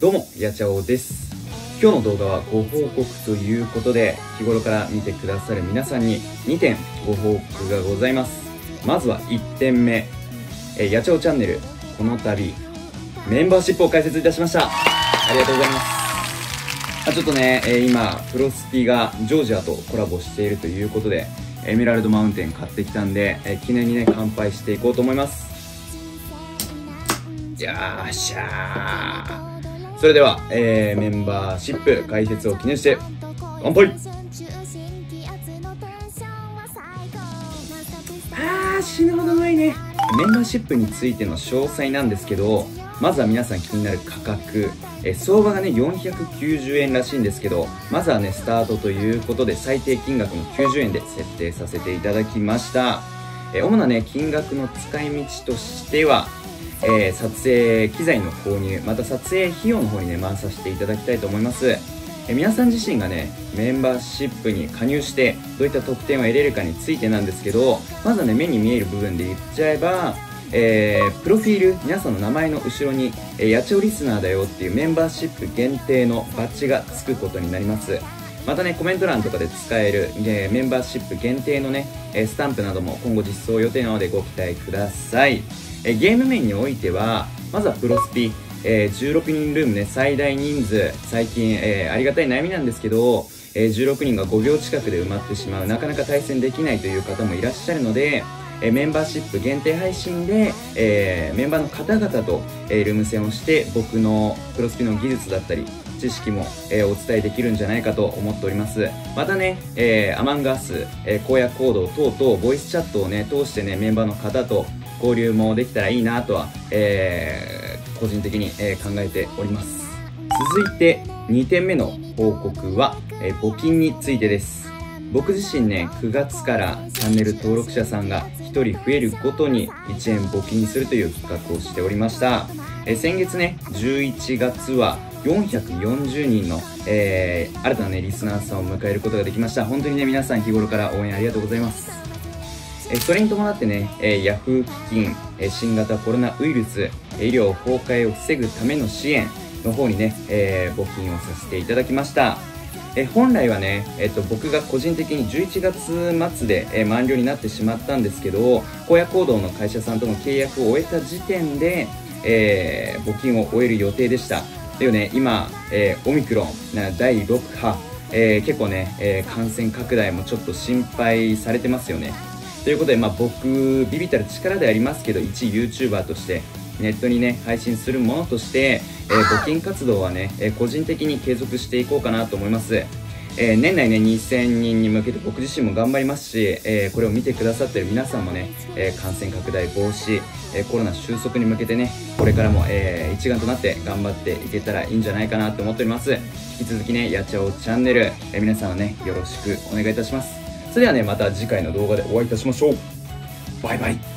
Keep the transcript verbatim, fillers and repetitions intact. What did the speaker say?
どうも、やちゃおです。今日の動画はご報告ということで、日頃から見てくださる皆さんににてんご報告がございます。まずはいってんめ、えやちゃおチャンネル、この度、メンバーシップを開設いたしました。ありがとうございます。あちょっとね、えー、今、プロスピがジョージアとコラボしているということで、エメラルドマウンテン買ってきたんで、えー、記念にね、乾杯していこうと思います。よーしゃー。それでは、えー、メンバーシップ開設を記念して乾杯。あー死ぬほどうまいね。メンバーシップについての詳細なんですけど、まずは皆さん気になる価格、え相場がねよんひゃくきゅうじゅうえんらしいんですけど、まずはねスタートということで最低金額のきゅうじゅうえんで設定させていただきました。え主なね金額の使い道としては、えー、撮影機材の購入、また撮影費用の方にね回させていただきたいと思います。えー、皆さん自身がねメンバーシップに加入してどういった特典を得れるかについてなんですけど、まずはね目に見える部分で言っちゃえば、えー、プロフィール、皆さんの名前の後ろに、えー、やちおリスナーだよっていうメンバーシップ限定のバッジがつくことになります。またねコメント欄とかで使える、えー、メンバーシップ限定のねスタンプなども今後実装予定なのでご期待ください。えゲーム面においては、まずはプロスピ、えー、じゅうろくにんルームね、最大人数、最近、えー、ありがたい悩みなんですけど、えー、じゅうろくにんがごびょう近くで埋まってしまう、なかなか対戦できないという方もいらっしゃるので、えー、メンバーシップ限定配信で、えー、メンバーの方々と、えー、ルーム戦をして、僕のプロスピの技術だったり、知識も、えー、お伝えできるんじゃないかと思っております。またね、えー、アマンガース、えー、荒野行動等々、ボイスチャットをね、通してね、メンバーの方と、交流もできたらいいなとは、えー、個人的に、えー、考えております。続いてにてんめの報告は、えー、募金についてです。僕自身ねくがつからチャンネル登録者さんがひとり増えるごとにいちえん募金するという企画をしておりました。えー、先月ねじゅういちがつはよんひゃくよんじゅうにんの、えー、新たなねリスナーさんを迎えることができました。本当にね皆さん日頃から応援ありがとうございます。それに伴ってね、ヤフー基金、新型コロナウイルス、医療崩壊を防ぐための支援の方にね、えー、募金をさせていただきました。え本来はね、えっと、僕が個人的にじゅういちがつまつで、えー、満了になってしまったんですけど、荒野行動の会社さんとの契約を終えた時点で、えー、募金を終える予定でした。でもね、今、えー、オミクロン、だいろくは、えー、結構ね、えー、感染拡大もちょっと心配されてますよね。ということで、まあ、僕ビビったる力でありますけど、一 YouTuber としてネットにね配信するものとして、えー、募金活動はね、えー、個人的に継続していこうかなと思います。えー、年内ねにせんにんに向けて僕自身も頑張りますし、えー、これを見てくださってる皆さんもね、えー、感染拡大防止、えー、コロナ収束に向けてねこれからも、えー、一丸となって頑張っていけたらいいんじゃないかなと思っております。引き続きねやちゃおチャンネル、えー、皆さんはねよろしくお願いいたします。それではねまた次回の動画でお会いいたしましょう。バイバイ。